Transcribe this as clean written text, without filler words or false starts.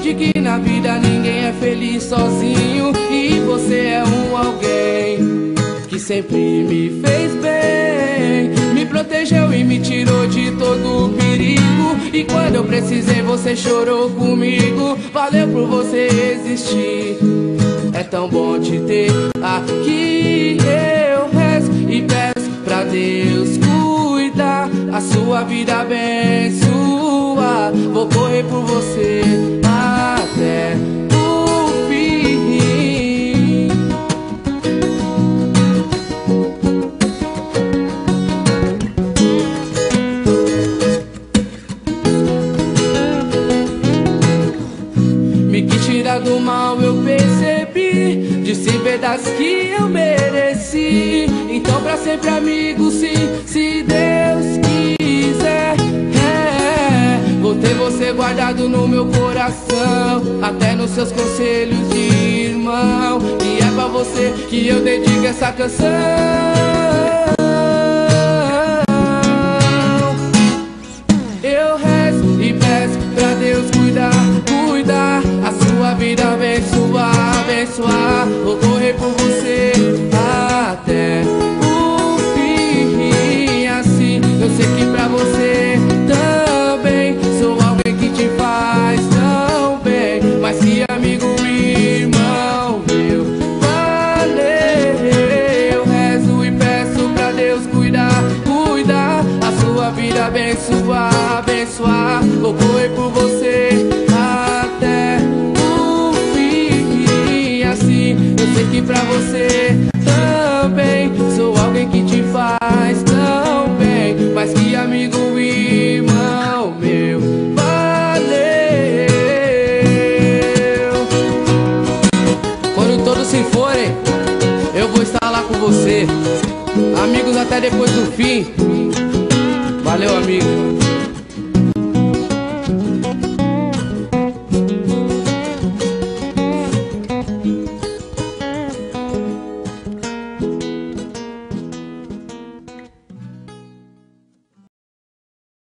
de que na vida ninguém é feliz sozinho, e você é um alguém que sempre me fez bem, me protegeu e me tirou de todo perigo. E quando eu precisei você chorou comigo. Valeu por você existir, é tão bom te ter aqui. Eu rezo e peço pra Deus cuidar, a sua vida abençoar. Vou correr por você até o fim. Me quis tirar do mal, eu percebi, disse verdades que eu mereci. Então pra sempre amigo, sim, se Deus quiser, vou ter você guardado no meu coração, até nos seus conselhos de irmão. E é pra você que eu dedico essa canção. Eu rezo e peço pra Deus cuidar, cuidar, a sua vida abençoar, abençoar. Vou correr por você até o fim. Assim eu sei que pra você também sou alguém que te faz tão bem, mas que amigo e irmão meu. Valeu. Eu rezo e peço pra Deus cuidar, cuidar, a sua vida abençoar, abençoar. Vou correr por você até o fim. Assim eu sei que pra você também sou alguém que te faz tão bem, mas que amigo e irmão meu. Valeu. Quando todos se forem, eu vou estar lá com você. Amigos até depois do fim. Valeu, amigo.